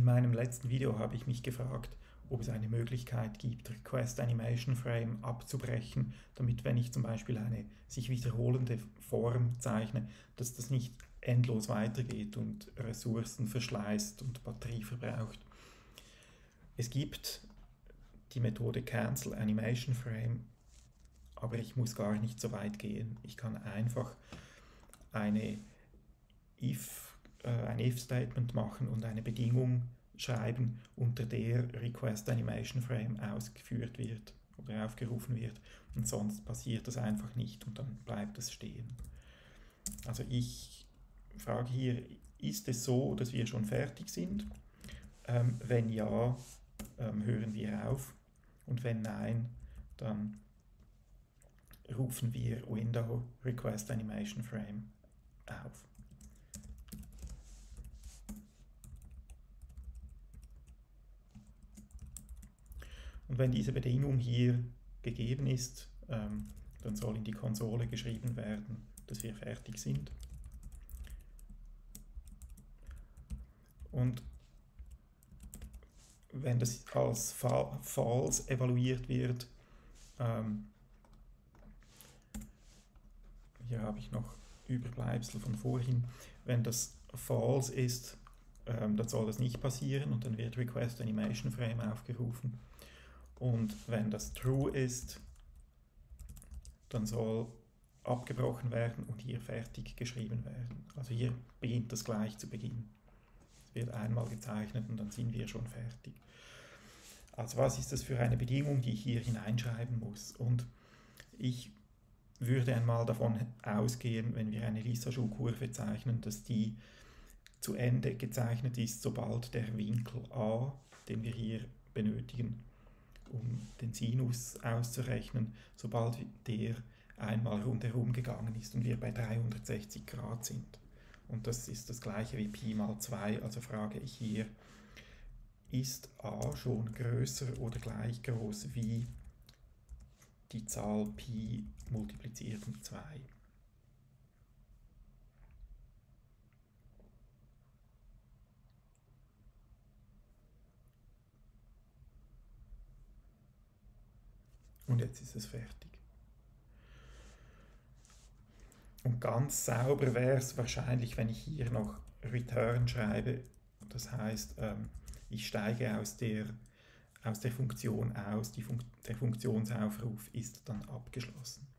meinem letzten Video habe ich mich gefragt, ob es eine Möglichkeit gibt, Request Animation Frame abzubrechen, damit, wenn ich zum Beispiel eine sich wiederholende Form zeichne, dass das nicht endlos weitergeht und Ressourcen verschleißt und Batterie verbraucht. Es gibt die Methode Cancel Animation Frame, aber ich muss gar nicht so weit gehen. Ich kann einfach ein If-Statement machen und eine Bedingung schreiben, unter der Request Animation Frame ausgeführt wird oder aufgerufen wird, und sonst passiert das einfach nicht und dann bleibt es stehen. Also ich frage hier, ist es so, dass wir schon fertig sind? Wenn ja, hören wir auf, und wenn nein, dann rufen wir Window Request Animation Frame auf. Und wenn diese Bedingung hier gegeben ist, dann soll in die Konsole geschrieben werden, dass wir fertig sind. Und wenn das als false evaluiert wird, hier habe ich noch Überbleibsel von vorhin, wenn das false ist, dann soll das nicht passieren und dann wird Request Animation Frame aufgerufen. Und wenn das true ist, dann soll abgebrochen werden und hier fertig geschrieben werden. Also hier beginnt das gleich zu Beginn. Es wird einmal gezeichnet und dann sind wir schon fertig. Also was ist das für eine Bedingung, die ich hier hineinschreiben muss? Und ich würde einmal davon ausgehen, wenn wir eine Lissajous-Kurve zeichnen, dass die zu Ende gezeichnet ist, sobald der Winkel A, den wir hier benötigen, um den Sinus auszurechnen, sobald der einmal rundherum gegangen ist und wir bei 360 Grad sind. Und das ist das gleiche wie Pi mal 2, also frage ich hier, ist a schon größer oder gleich groß wie die Zahl Pi multipliziert mit 2? Und jetzt ist es fertig. Und ganz sauber wäre es wahrscheinlich, wenn ich hier noch Return schreibe. Das heißt, ich steige aus der Funktion aus, der Funktionsaufruf ist dann abgeschlossen.